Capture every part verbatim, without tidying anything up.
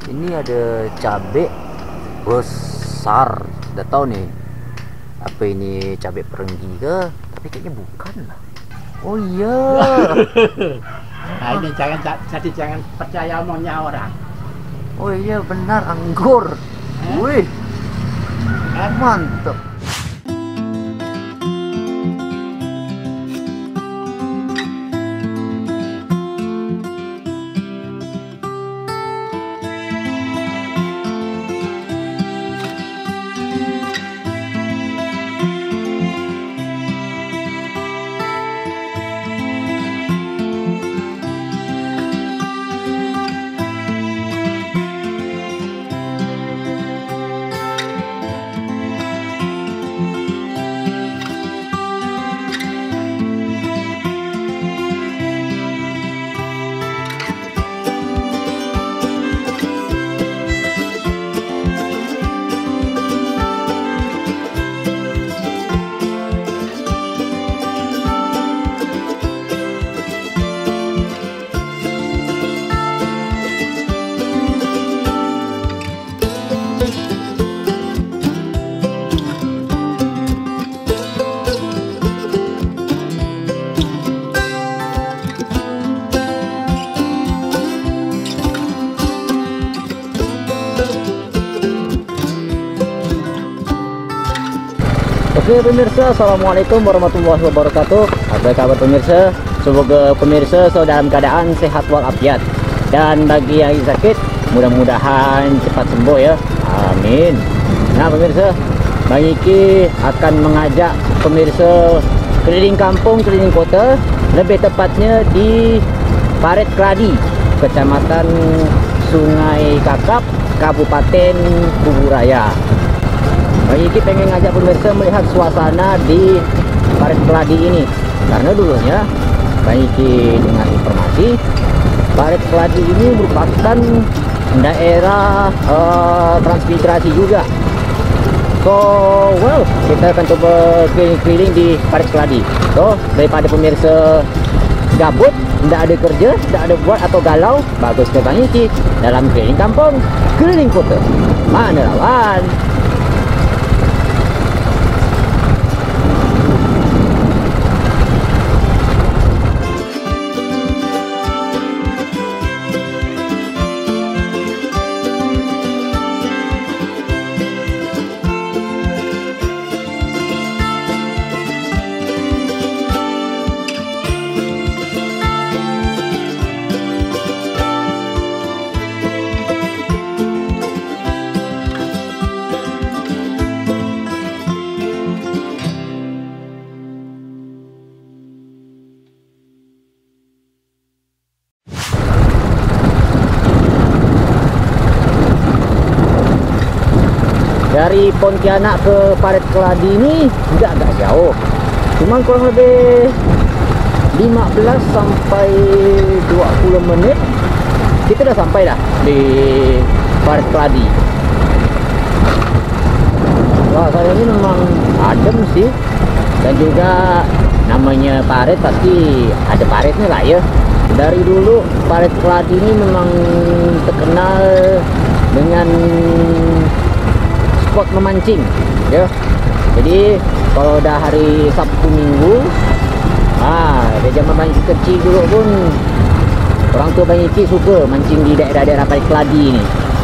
Ini ada cabai besar. Udah tahu nih apa ini cabai perenggi ke? Tapi kayaknya bukan lah. Oh iya. Nah ini jangan jadi jangan percaya omongnya orang. Oh iya benar, anggur. Eh? Wih, Eh? mantep. Oke pemirsa, assalamualaikum warahmatullahi wabarakatuh. Apa kabar pemirsa? Semoga pemirsa selalu dalam keadaan sehat walafiat. Dan bagi yang sakit, mudah-mudahan cepat sembuh ya. Amin. Nah pemirsa, Bang Iki akan mengajak pemirsa keliling kampung, keliling kota, lebih tepatnya di Parit Keladi, Kecamatan Sungai Kakap, Kabupaten Kuburaya. Bang Iki pengen ngajak pemirsa melihat suasana di Parit Keladi ini, karena dulunya Bang Iki dengar informasi Parit Keladi ini merupakan daerah uh, transmigrasi juga. So well, kita akan coba keliling-keliling di Parit Keladi. So daripada pemirsa gabut, tidak ada kerja, tidak ada buat atau galau, bagus ke Bang Iki dalam keliling kampung, keliling kota. Mana lawan? Dari Pontianak ke Parit Keladi ini tidak agak jauh, cuma kurang lebih lima belas sampai dua puluh menit kita udah sampai dah di Parit Keladi. Wah, kali ini memang adem sih, dan juga namanya Parit pasti ada paritnya lah ya. Dari dulu Parit Keladi ini memang terkenal dengan spot memancing ya. Jadi kalau udah hari Sabtu Minggu, ah dari zaman Bang Iki kecil dulu pun orang tua Bang Iki suka mancing di daerah-daerah Parit Keladi ini.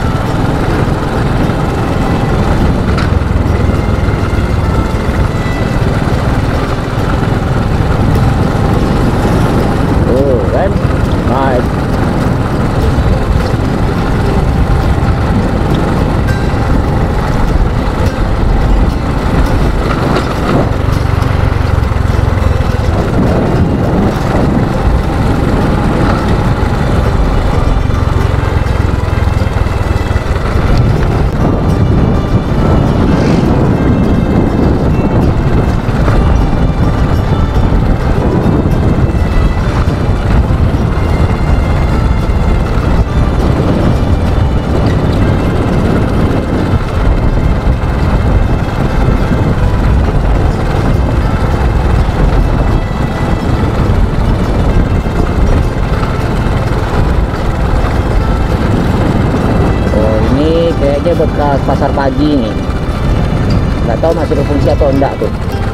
Oh kan, baik. Ini kayaknya bekas pasar pagi nih. Nggak tahu masih berfungsi atau enggak tuh.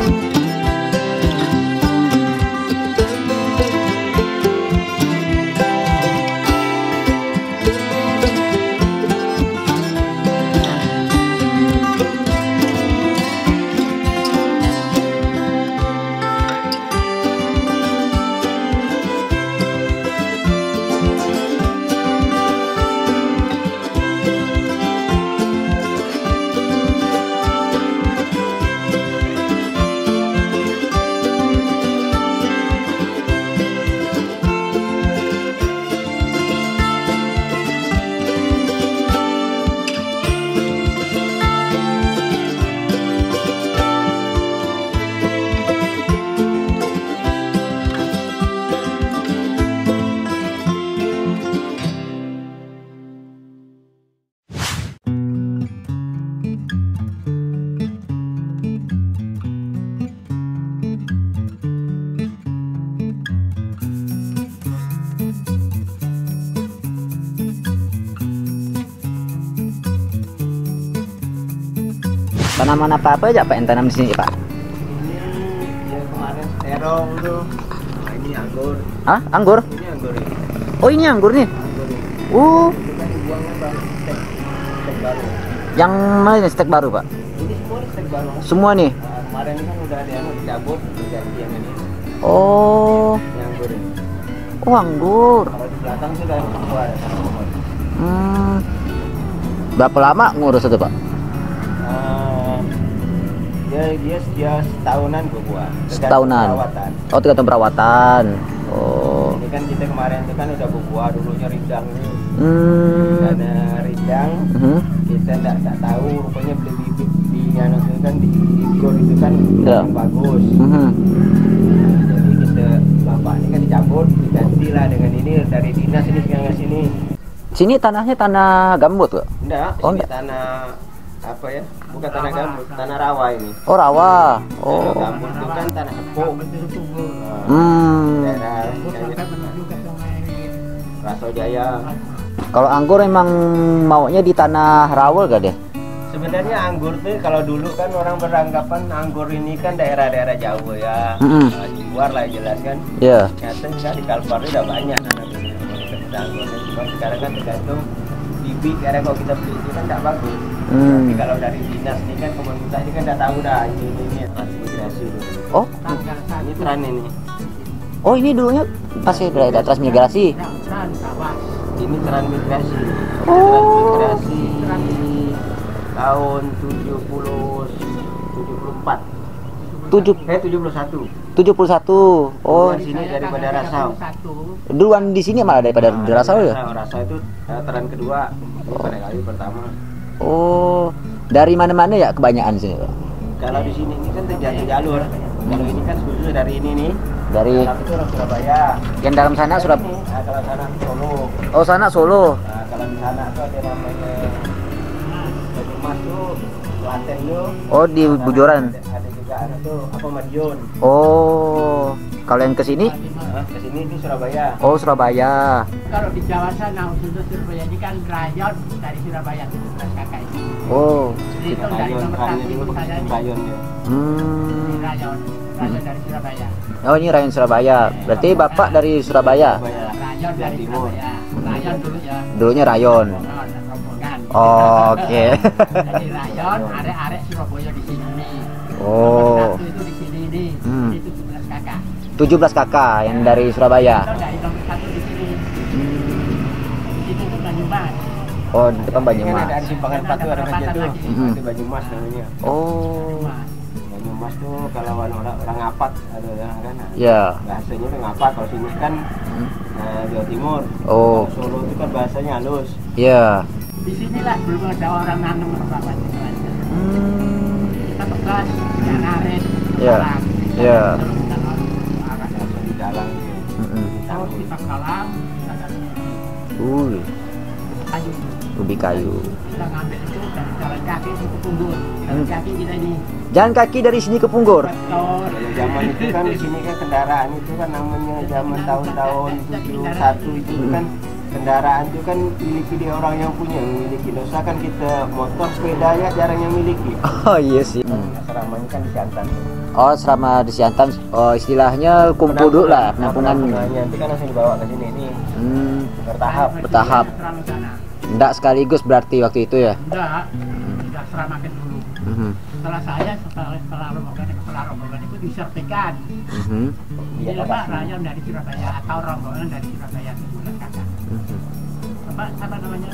Tanaman apa apa aja Pak yang tanam di sini Pak? Ini ya kemarin terong tuh. Nah, ini anggur. Ah, anggur? Ini anggur ini. Oh ini anggur nih. Anggur ini. Uh, Itu kan dibuangnya baru stek, stek baru. yang mana ini stek baru Pak? Ini semua ini stek baru. Semua nih. Nah, kemarin kan udah ada yang dicabut, diganti yang ini. Oh, Ini anggur ini. oh anggur. Kalau di belakang tuh udah keluar ada pohon. Hmm, berapa lama ngurus itu Pak? Uh, dia dia dia setahunan gue buat. Tergantung Setahunan. perawatan. Oh tergantung perawatan. Oh, Ini kan kita kemarin itu kan udah berbuah dulunya rindang ini. hmm, Karena rindang hmm. kita enggak enggak tahu rupanya beli bibit di anu itu kan di gor itu kan Ya. yang bagus. Hmm. Jadi kita bapak ini kan dicabut diganti lah dengan ini dari dinas ini yang ngasih sini. Sini tanahnya tanah gambut Pak? Enggak, Oh, ini enggak. tanah apa ya? Bukan tanah gambut, tanah rawa ini. Oh rawa. Kalau Oh, gambut itu kan tanah tepung. Nah, hmm. daerah kayak Raso Jaya. Kalau anggur emang maunya di tanah rawa gak deh? Sebenarnya anggur tuh kalau dulu kan orang beranggapan anggur ini kan daerah-daerah jauh ya. Mm-mm. Nah, di luar lah jelas kan. Ya. Ternyata juga di Kalbar ini udah banyak anak ini. Anggur. Cuma sekarang kan tergantung bibit karena kalau kita beli itu kan tidak bagus. Hmm. Tapi kalau dari dinas ini kan pemerintah ini kan udah tahu dah ini ini, ini transmigrasi dulu. Oh, Ini tren ini. oh ini dulunya pasti ada transmigrasi. Ini transmigrasi. Oh. Transmigrasi tahun tujuh puluh tujuh puluh empat. Tujuh Eh tujuh puluh satu. tujuh puluh satu. Oh, Duluan sini daripada Rasau. duluan di sini malah daripada di Rasau ya? Rasau, Rasau itu uh, tren kedua. Ini pada kali pertama. Oh, dari mana-mana ya kebanyakan sini Pak? Kalau di sini ini kan terjadi jalur. Kalau ini kan khusus dari ini nih. Dari Kalau itu orang Surabaya. yang dalam sana sudah. Ini, nah, kalau sana Solo. Oh sana Solo. Nah, kalau di sana tuh ada namanya Banyumas tuh, Klaten tuh. Oh di Nah, Bujoran. Ada, ada juga ada tuh apa Madiun. Oh, kalau yang ke sini? Nah, ke sini di Surabaya. Oh Surabaya. Kalau di Jawa sana untuk Surabaya ini kan rayon dari Surabaya tujuh belas kakak itu. Oh, Itu dari Rayon, nomor Rayon satu dulu itu saya ini Rayon ya. hmm. rayon, rayon dari Surabaya. Oh ini Rayon Surabaya. Berarti bapak dari Surabaya. Surabaya. Rayon Jawa dari Timur. Surabaya. Rayon dulu ya. Dulunya Rayon. Rombongan, rombongan. Oh, oke. Jadi rayon, arek-arek Surabaya di sini nih. Oh. Nomor satu itu di sini nih. Hmm. Ini tujuh belas kakak. tujuh belas kakak yang dari Surabaya. Itu dari nomor satu di sini. Itu tuh Banyumas. Oh, di depan Ini kan Banyumas. ada di Simpangan Empat tuh ada kerja tuh. Mhm. Itu Banyumas namanya. Oh. Banyumas. Banyumas tuh kalau orang orang ngapat ada yang kan. Ya. Bahasanya tuh ngapat, kalau sini kan Hmm. eh, Jawa Timur. Oh. Kalau Solo itu kan bahasanya halus. Ya. Di sinilah belum ada orang nanam apa-apa di sana. Hmm. Kita tegas, ya narik, Ya. kalang. Ya. Kalau kita narik, arah. Bahasa di dalam gitu. Mm-mm. Kalau kita kalang, kita kasih Uh, kayu. ubi kayu. Kita ngambil itu dari jalan kaki itu ke punggur. Jalan Hmm. kaki kita ini. Jalan kaki dari sini ke Punggor. Betul. Kalau zaman itu kan di sini kan kendaraan itu kan namanya zaman tahun-tahun tujuh puluh satu itu kan kendaraan itu kan miliki dia orang yang punya, memiliki dosa kan kita motor sepeda ya jarang yang miliki. Oh iya sih. Hmm. Asramanya kan di Siantan. Oh, selama di Siantan, oh, istilahnya kumpul dulu lah penampungan. Penampungannya nanti kan langsung dibawa ke sini nih. Hmm, Bertahap. bertahap. Enggak sekaligus berarti waktu itu ya? Enggak, enggak seramakan dulu. Mhm. Setelah saya, setelah setelah rombongan, setelah rombongan itu disertikan. Mhm. Iya, Jadi Pak Rayon dari Surabaya atau rombongan dari Surabaya ke Bulan Kakak. Mhm. Apa, apa namanya?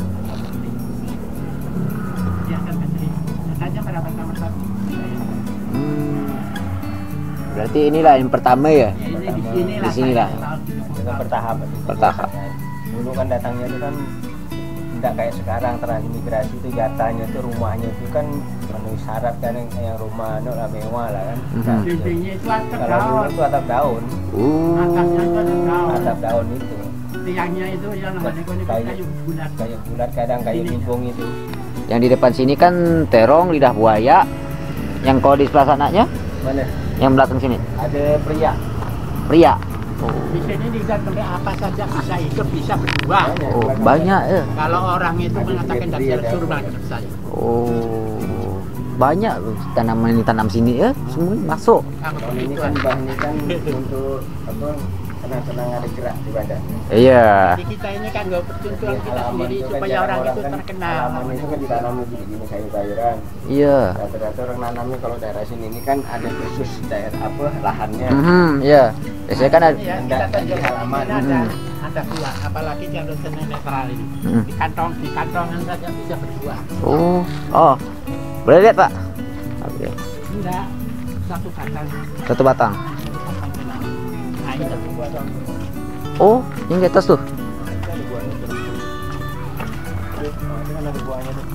Dia akan kasih. Saja berapa nomor satu. Hmm. Berarti inilah yang pertama ya? Ya, ini di sinilah. Di sinilah. saya tahun tujuh puluh. Dengan bertahap. Bertahap. Dulu kan datangnya itu kan tidak kayak sekarang transimigrasi itu jatahnya itu rumahnya itu kan memenuhi syarat kan yang, yang rumah no lah mewah lah kan. Mhm. Nah, Dindingnya itu atap kalau dulu daun. itu atap daun, Atasnya itu Oh. ada daun. atap daun itu Tiangnya itu yang namanya kayu kayu bulat. kayu bulat kadang kayu Ini. limbung itu. Yang di depan sini kan terong, lidah buaya. Yang kalau di sebelah sananya, Mana? yang belakang sini, Ada pria. pria. Oh, Di sini digantung apa saja bisa hidup, bisa berdua. oh banyak ya. Kalau orang itu mengatakan tidak suruh masuk saya. Oh, banyak loh tanaman yang ditanam sini ya, semua masuk. Aku Kalau ini itu kan bahannya kan untuk apa? Senang-senang ada gerak di badan. Iya. di kita ini kan nggak pertunjukan kita Halaman sendiri itu kan supaya jarang orang itu kan terkenal. halaman itu kan ditanamnya gini-gini kayu bayuran. Iya. Rata-rata orang nanamnya kalau daerah sini ini kan ada khusus daerah apa lahannya. Mhm, iya. Biasanya kan ada. Ya, Ada kita di tunjukkan halaman. ini ada Hmm. ada dua, apalagi jalur seni netral ini. Hmm. Di kantong di kantongan saja bisa berdua. Oh, oh. Boleh lihat, Pak? Oke. Enggak satu batang. Satu batang. Satu batang kenal. Nah ini satu batang. Oh, yang di atas tuh. Ada buahnya tuh. Tuh, oh, itu kan ada buahnya tuh.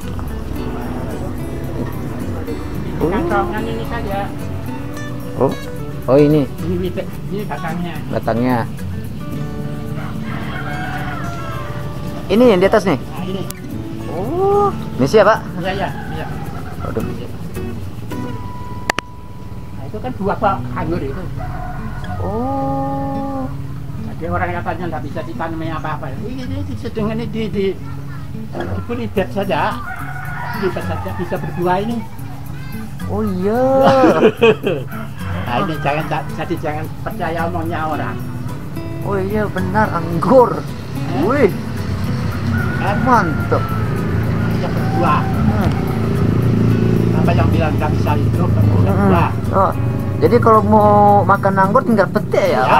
Di kantongan ini saja. Oh. Oh, ini Ini bibit, ini batangnya. batangnya. Ini yang di atas nih. Nah ini. Oh, ini siapa, Pak? Iya iya iya. Waduh. Nah itu kan dua pak anggur itu. Oh. Jadi orang katanya nggak bisa ditanami apa-apa. Ini, ini, ini sedang ini di di dibulibet saja, dibulibet saja bisa berdua ini. Oh iya. Nah ini jangan jadi jangan percaya omongnya orang. Oh iya benar, anggur. Eh? Wih, Kan mantap. bisa berdua. Hmm. Apa yang bilang nggak bisa hidup berdua. Oh, jadi kalau mau makan anggur tinggal petik ya, Pak?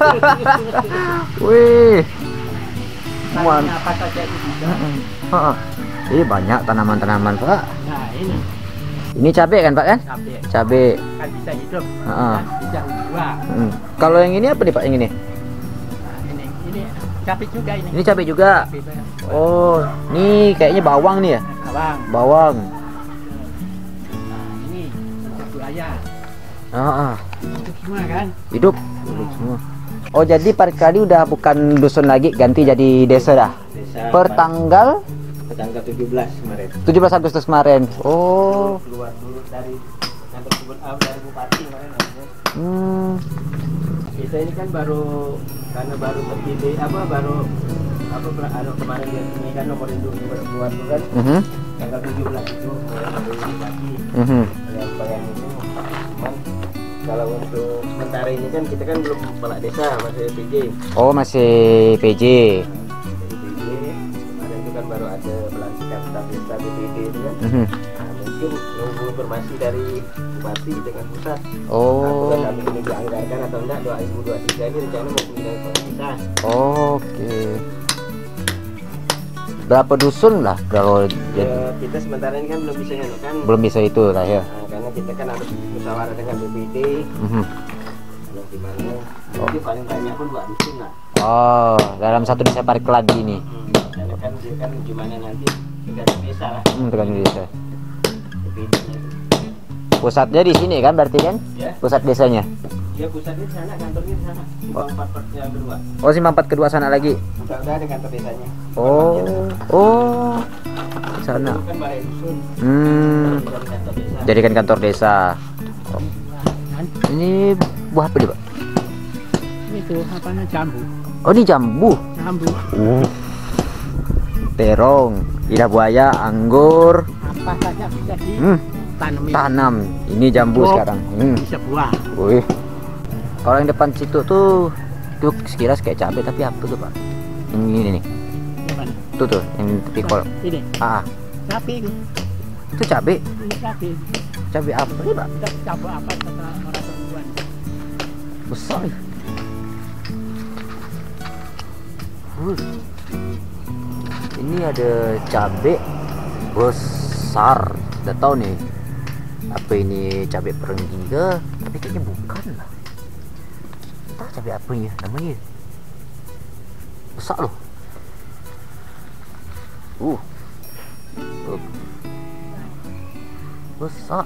Wih, Tanya mantap. apa saja itu bisa. Heeh. Ini banyak tanaman-tanaman, Pak. Nah ini Ini cabai kan, Pak kan? cabai Cabai. kan bisa hidup, Heeh. kan bisa berdua. Hmm. Kalau yang ini apa nih, Pak? Yang ini? Nah ini ini cabai juga ini. Ini cabai juga. Cabai banyak. Oh, ini kayaknya bawang nih ya? Bawang. Bawang. Nah ini buaya. Heeh. Hidup semua kan? Hidup. Hidup semua. Oh, jadi Pak Kadi udah bukan dusun lagi, ganti jadi desa dah. Desa Per tanggal per tanggal tujuh belas kemarin. tujuh belas Agustus kemarin. Oh. Keluar dulu dari kantor gubernur dari bupati kemarin. Hmm. Kita ini kan baru karena baru terpilih apa baru apa ber- anu, kemarin dia ini kan nomor induknya baru keluar tuh kan Mhm. tanggal tujuh belas itu mulai dari bupati Mhm. yang bagian itu cuman kalau untuk sementara ini kan kita kan belum kepala desa masih P J. Oh, masih P J. Dari P J kemarin itu kan baru ada pelantikan staf desa B P D itu kan. Mhm. Nah, mungkin nunggu informasi dari bupati dengan pusat. Oh. Apakah kami ini dianggarkan atau enggak dua ribu dua puluh tiga ini rencana mau pindah ke desa. Oke. Berapa dusun lah kalau jadi Ya, kita sementara ini kan belum bisa nyalur kan. belum bisa itu lah ya. Nah, karena kita kan harus musyawarah dengan B P D. Mhm. Kalau gimana? Mungkin paling banyak pun dua dusun lah. Oh, dalam satu desa Parikeladi ini. Hmm. Karena kan dia kan gimana nanti tergantung desa lah. Hmm, tergantung desa. B P D-nya. Pusatnya di sini kan berarti kan? Ya, Pusat desanya. dia pusatnya di sana, kantornya di sana. Simpang empat yang kedua. Oh, Simpang empat kedua sana lagi. Udah udah ada kantor desanya. Oh. Oh. Di sana. Dulu kan balai dusun. Hmm. Jadi kantor desa. Jadikan kantor desa. Kan Ini buah apa nih, Pak? itu apa namanya jambu. Oh, ini jambu. Jambu. Uh. Terong, lidah buaya, anggur, Apa saja bisa hmm, ditanam. tanam. Ini jambu Oh, sekarang. Hmm. Bisa buah. Wih. Kalau yang depan situ tuh tuh sekilas kayak cabai, tapi apa tuh, Pak? Yang ini nih. Yang mana? Tuh tuh, yang tepi kolom. Ini. Ah, Cabai itu. itu cabai. Ini cabai. Cabai apa nih, Pak? Tidak cabai apa kata orang perempuan. Besar nih. Uh. Ini ada cabai besar. Udah tahu nih. Apa ini cabai perenggi ke? Tapi kayaknya bukan lah. Entah cabai apa ya namanya. Besar loh. Uh. Tuh. Besar.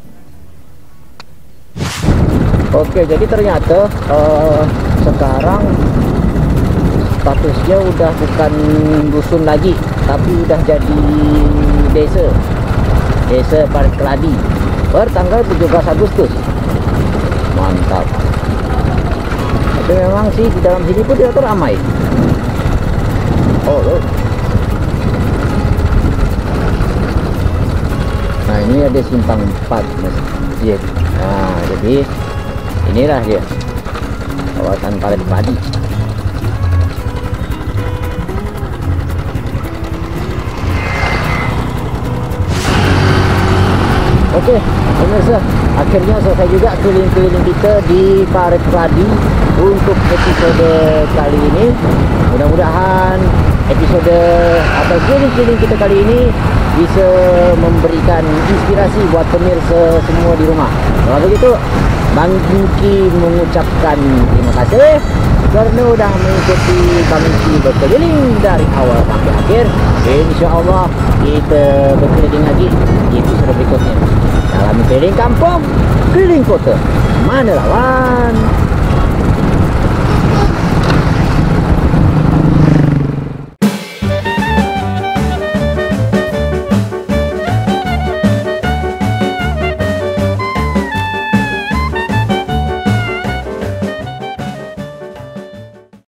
Oke, jadi ternyata uh, sekarang statusnya udah bukan dusun lagi, tapi udah jadi desa. Desa Parit Keladi. Bertanggal tujuh belas Agustus. Mantap. Tapi memang sih di dalam sini pun dia ramai. Oh, loh. Nah, ini ada simpang empat masjid. Nah, jadi inilah dia kawasan Parit Keladi. Oke, pemirsa, akhirnya selesai juga keliling-keliling kita di Parit Keladi untuk episode kali ini. Mudah-mudahan episode atau keliling-keliling kita kali ini bisa memberikan inspirasi buat pemirsa semua di rumah. Kalau begitu, Bang Jungki mengucapkan terima kasih karena sudah mengikuti Bang Jungki berkeliling dari awal sampai akhir. Insya Allah kita berkeliling lagi di episode berikutnya. Dalam keliling kampung, keliling kota, mana lawan?